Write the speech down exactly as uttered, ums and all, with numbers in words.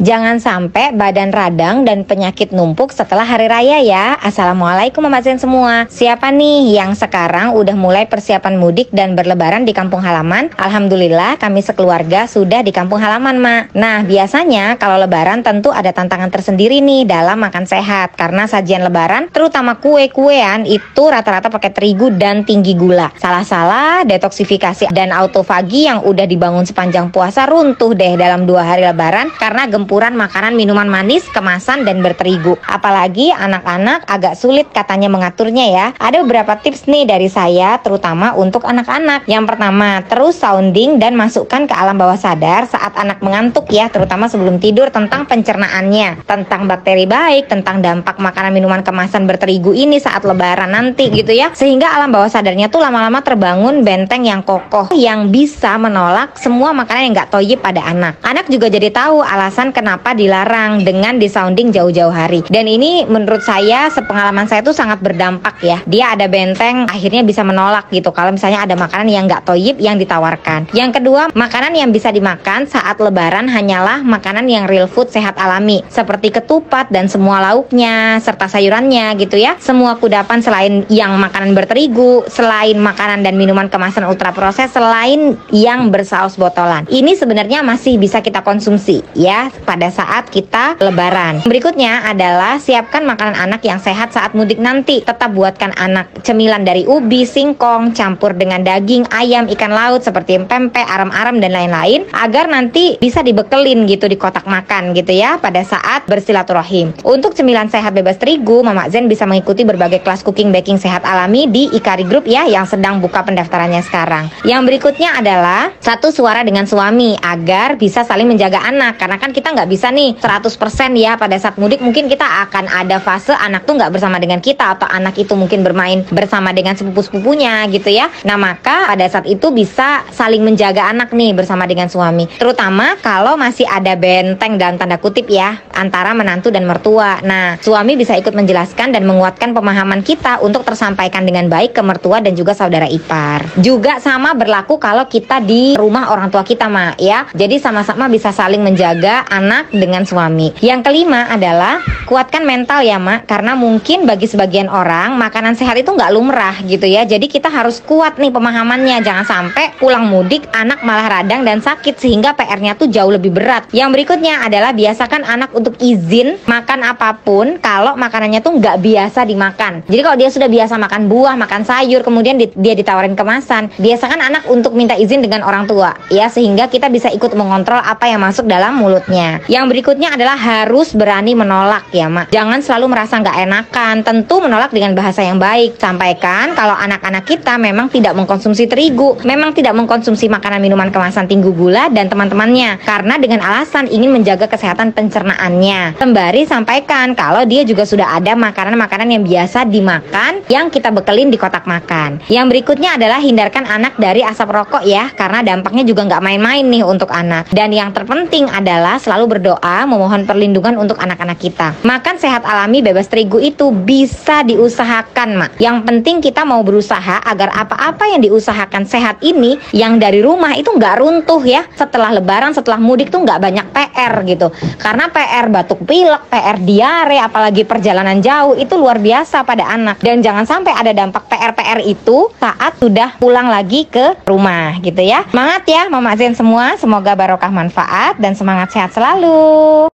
Jangan sampai badan radang dan penyakit numpuk setelah hari raya ya. Assalamualaikum Mama Zen semua. Siapa nih yang sekarang udah mulai persiapan mudik dan berlebaran di kampung halaman? Alhamdulillah kami sekeluarga sudah di kampung halaman, Mak. Nah, biasanya kalau lebaran tentu ada tantangan tersendiri nih dalam makan sehat. Karena sajian lebaran, terutama kue-kuean, itu rata-rata pakai terigu dan tinggi gula. Salah-salah, detoksifikasi dan autofagi yang udah dibangun sepanjang puasa runtuh deh dalam dua hari lebaran karena gempuran makanan minuman manis, kemasan, dan berterigu. Apalagi anak-anak agak sulit katanya mengaturnya ya. Ada beberapa tips nih dari saya, terutama untuk anak-anak. Yang pertama, terus sounding dan masukkan ke alam bawah sadar saat anak mengantuk ya, terutama sebelum tidur, tentang pencernaannya, tentang bakteri baik, tentang dampak makanan minuman kemasan berterigu ini saat lebaran nanti gitu ya. Sehingga alam bawah sadarnya tuh lama-lama terbangun benteng yang kokoh yang bisa menolak semua makanan yang gak toyib pada anak. Anak juga jadi tahu alasan kenapa dilarang dengan disounding jauh-jauh hari. Dan ini menurut saya, sepengalaman saya tuh sangat berdampak ya. Dia ada benteng akhirnya bisa menolak gitu kalau misalnya ada makanan yang gak toyib yang ditawarkan. Yang kedua, makanan yang bisa dimakan saat lebaran hanyalah makanan yang real food sehat alami, seperti ketupat dan semua lauknya serta sayurannya gitu ya. Semua kudapan selain yang makanan berterigu, selain makanan dan minuman kemasan ultra proses, selain yang bersaus botolan. Ini sebenarnya masih bisa kita konsumsi ya pada saat kita lebaran. Berikutnya adalah siapkan makanan anak yang sehat saat mudik nanti. Tetap buatkan anak cemilan dari ubi, singkong, campur dengan daging, ayam, ikan laut seperti pempek, aram-aram dan lain-lain, agar nanti bisa dibekelin gitu di kotak makan gitu ya pada saat bersilaturahim. Untuk cemilan sehat bebas terigu, Mama Zen bisa mengikuti berbagai kelas cooking baking sehat alami di Ikari Group ya, yang sedang buka pendaftarannya sekarang. Yang berikutnya adalah satu suara dengan suami agar bisa saling menjaga anak, karena kan kita nggak bisa nih seratus persen ya pada saat mudik. Mungkin kita akan ada fase anak tuh nggak bersama dengan kita, atau anak itu mungkin bermain bersama dengan sepupu-sepupunya gitu ya. Nah, maka pada saat itu bisa saling menjaga anak nih bersama dengan suami, terutama kalau masih ada benteng dalam tanda kutip ya antara menantu dan mertua. Nah, suami bisa ikut menjelaskan dan menguatkan pemahaman kita untuk tersampaikan dengan baik ke mertua dan juga saudara ipar. Juga sama berlaku kalau kita di rumah orang tua kita, Mak ya. Jadi sama-sama bisa saling menjaga anak dengan suami. Yang kelima adalah kuatkan mental ya, Mak, karena mungkin bagi sebagian orang makanan sehat itu nggak lumrah gitu ya. Jadi kita harus kuat nih pemahamannya. Jangan sampai pulang mudik anak malah radang dan sakit sehingga P R-nya tuh jauh lebih berat. Yang berikutnya adalah biasakan anak untuk izin makan apapun kalau makanannya tuh nggak biasa dimakan. Jadi kalau dia sudah biasa makan buah, makan sayur, kemudian di, dia ditawarin kemasan, biasakan anak untuk minta izin dengan orang tua ya, sehingga kita bisa ikut mengontrol apa yang masuk dalam mulutnya. Yang berikutnya adalah harus berani menolak ya, Mak. Jangan selalu merasa nggak enakan. Tentu menolak dengan bahasa yang baik. Sampaikan kalau anak-anak kita memang tidak mengkonsumsi terigu, memang tidak mengkonsumsi makanan minuman kemasan tinggi gula dan teman-temannya, karena dengan alasan ingin menjaga kesehatan pencernaannya. Sembari sampaikan kalau dia juga sudah ada makanan-makanan yang biasa dimakan yang kita bekelin di kotak makan. Yang berikutnya adalah hindarkan anak dari asap rokok ya, karena dampaknya juga nggak main-main nih untuk anak. Dan yang terpenting adalah selalu berdoa memohon perlindungan untuk anak-anak kita. Makan sehat alami bebas terigu itu bisa diusahakan, Mak. Yang penting kita mau berusaha agar apa-apa yang diusahakan sehat ini yang dari rumah itu nggak runtuh ya. Setelah lebaran, setelah mudik tuh nggak banyak P R gitu. Karena P R batuk pilek, P R diare, apalagi perjalanan jauh itu luar biasa pada anak. Dan jangan sampai ada dampak P R-P R itu saat sudah pulang lagi ke rumah gitu ya. Semangat ya Mama Zen semua, semoga barokah manfaat dan semangat sehat selalu.